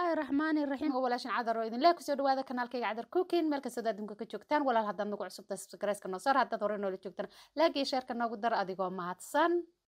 الله الرحمن الرحيم ولاashan cadar oo idin leeyahay kusoo dhawaada kanaalkayga cadar cooking meel kasta adduunka ka joogtaan walaal haddaad nagu cusub tahay subscribe ka noo saar haddaad hore noola joogtaan like iyo share ka noogu dar adigoo mahadsan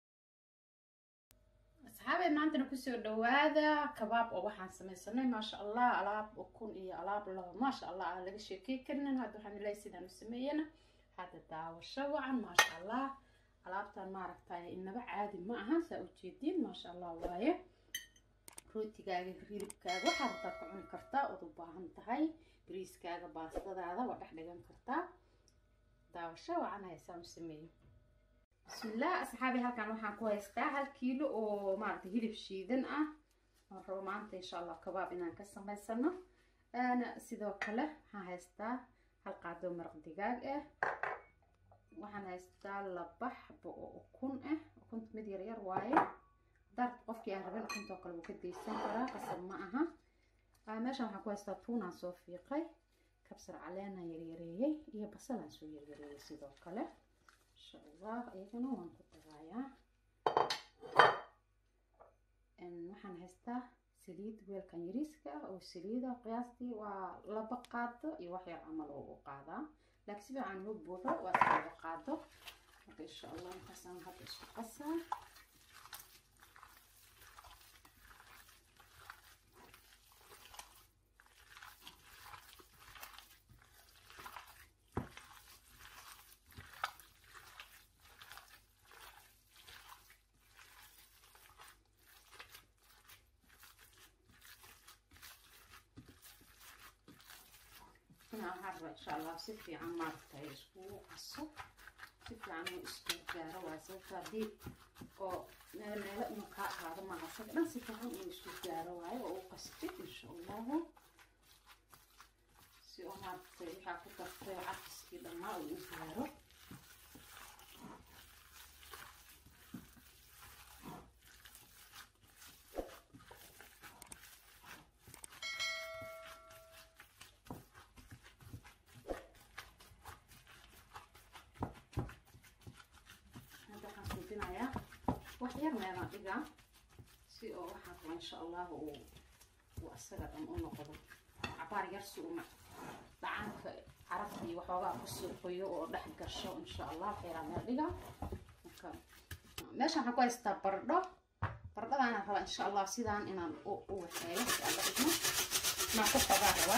asxaabay maantana kusoo dhawaada kabaab oo waxaan sameysanay maasha Allah alaab ukun iyo alaab laba maasha Allah aan laga sheekay karnin hadda waxaan leeyahay sidaan u sameeyana hadda daawasho wacan maasha Allah alaabtan maaragtay inaba caadi ma aha saa u jeedin maasha Allah waaye rootigaaga hilibkaaga waxaad rabtaa ku cuni kartaa oo u baahan tahay bariiskaaga baastadaada waa dhex dhigan kartaa daawasho wacan haysaa u sameeyo bismillah asxaabi halkan waxaan ku haystaa 1 kiilo oo maaragtay hilib shiidan ah oo rabo maanta insha Allah kabaab inaan ka sameysano ana sidoo kale waxaan haystaa 1 qaado maraq digaag ah waxaan haystaa 2 xabo oo ukun ah ukunta mid yar yar waaye dar qofkii aan rabin ukunta kale uu ka deysan karaa qasab ma aha meeshan waxaan ku haystaa tuuna soo fiiqay kabsar caleena yar yareeyay iyo basal aan soo yar yareeyay sidoo kale insha Allah ayagana waan ku darayaa waxaan haystaa saliid weelkan yariiska oo saliida qiyaastii waa 2 qaado iyo wax yar amal oo qaadaa laakiin si fiican loo buuxo waa 2 qaado insha Allah intaasaan hadda isku qasaa إن شاء الله سيفي عن مرتي أسبوع الصبح سيفي عن أسبوع رواسي فديد أو لا مكاء هذا ما غسل بس سيفي عن أسبوع رواي وقصتي إن شاء الله سيو مرتي حاكو تفتي عكس كده ما وأسبوع waxyar meelaan dhigaa si oo waxaan in sha Allah uu asaga dhan u noqdo cabaar yar si uu dhacanka carabti waxoogaa ku soo qoyo oo dhex gasho in sha Allah xeeran meel dhigaa meeshan waxaan ku haystaa bardhadaan rabaa in sha Allah sidaan inaan u waxeeyo si alla idmo ma ku qadaa rabaa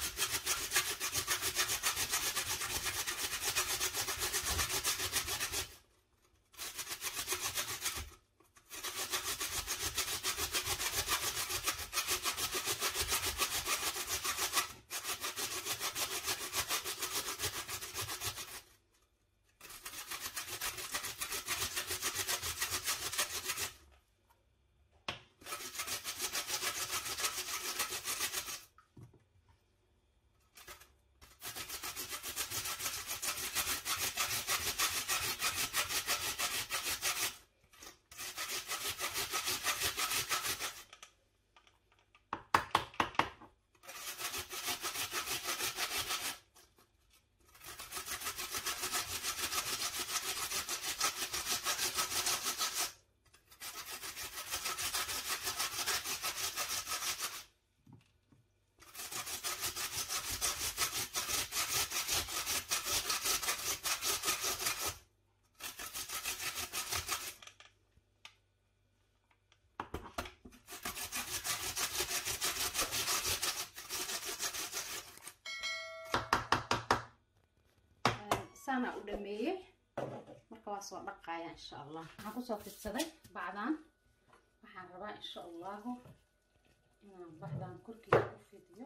أنا ودمية مركواس ودقايا إن شاء الله هاكوسو فيدسداي بعدان waxaan rabaa in sha Allah inaan baxdaan korkiisa ku fidiyo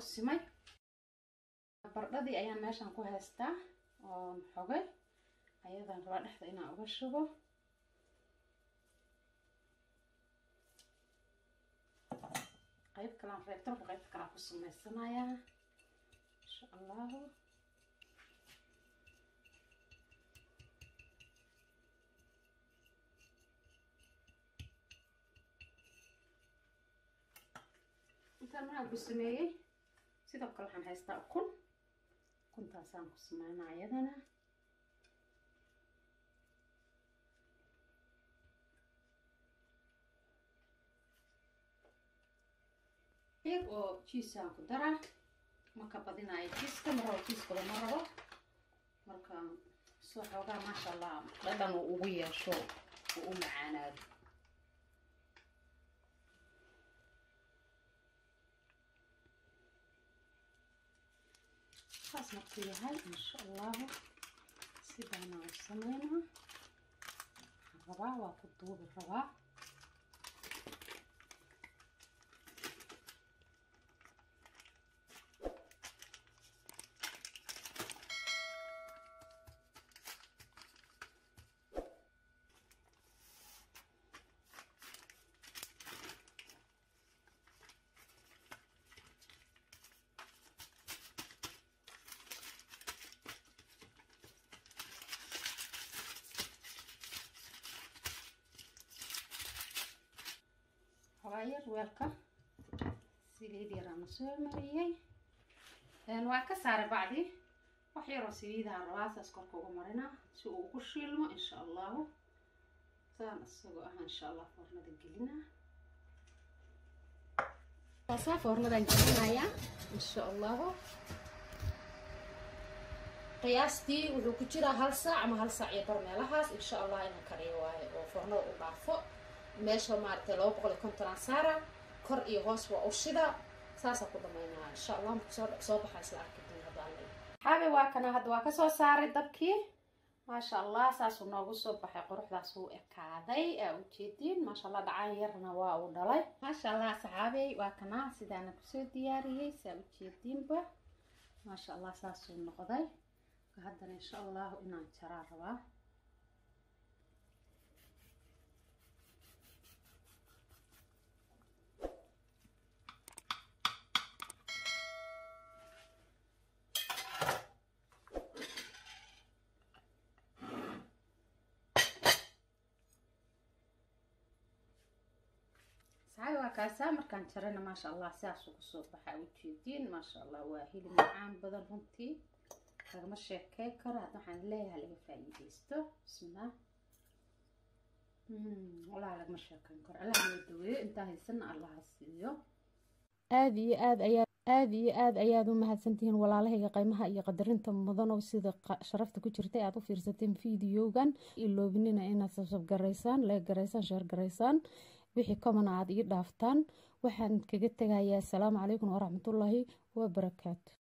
simay bardhadii ayaan meeshan ku haystaa oo xogay ayadan raba dhexda inaan uga shubo qayb kalaan reebto qayb kala ku sameysanaaya insha Allah inta ma ku sameeyay sidoo kale waxaan haystaa kuntaasaan ku sameynaa ayadana oo cheese aan ku daraa ma ka badinayo cheese-ka maroo cheese-ka ma rabo marka soo xoogaa ma sha Allah dhadhan uu ugu yeesho uu macaanaado خلاص نقطيها هاي ان شاء الله سيبنا وسمينا الرباع وأفضوه بالرباع غير ويلكم سليد يرانا سو مريي waa ka saar bacdi wax yar oo saliidaha raasas korka ugu marina si uu ugu shiilmo insha Allah saan asagoo ah insha Allah fornada gelina wasaa fornada gelinaya insha Allah qiyaastii wuxuu ku jiraa 1 saac ama 1 saac iyo bar meelahaas insha Allah inaan kariyo waayo oo fornada u dhaafo meesha maartay 250 saara kor iyo hoos waa u shida saasa ku dhameynaa insha Allah soo baxay isla arkay hadaan xabe waa kana hadda waa ka soo saaray dabkii ma sha Allah saas uu noogu soo baxay quruxdaas uu ekaaday u jeedin ma sha Allah dhacaan yarna waa uu dhalay ma sha Allah saxaabay waa kana sidaan ku soo diyaariyay saa u jeedinba ma sha Allah saas uu noqday haddana insha Allah inaan jaraa rabaa كاسة مركان شرنا ما شاء الله ساسو كسو بحا وجيدين ما شاء الله واهيلي معان بدن رنتي رغم الشيكي كره هذا حان ليها لغا فايديستو بسم الله والله لغم الشيكي كره الله يدوي انتهي سنة الله السيو aad iyo aad ayaad u mahadsantihiin walaalahayga qiimaha iyo qadarinta mudan oo sida sharafta ku jirtay aad u fiirsateen fiidiyogan iloobinina inaad subscribe gareysaan like gareysaan share gareysaan wixii comment aad ii dhaaftaan waxaan kaga tagayaa assalaamu calaykum waraxmatullaahi wabarakaatu